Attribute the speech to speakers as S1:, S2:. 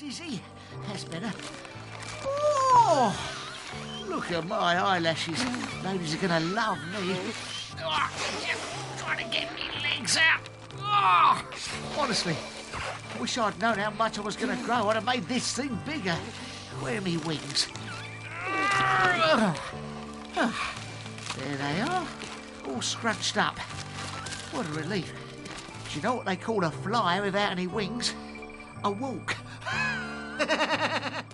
S1: dizzy. That's better. Oh! Look at my eyelashes. Ladies are going to love me. Oh, just trying to get my legs out. Oh! Honestly, I wish I'd known how much I was going to grow. I'd have made this thing bigger. Where are my wings? There they are, all scrunched up. What a relief. Do you know what they call a fly without any wings? A walk.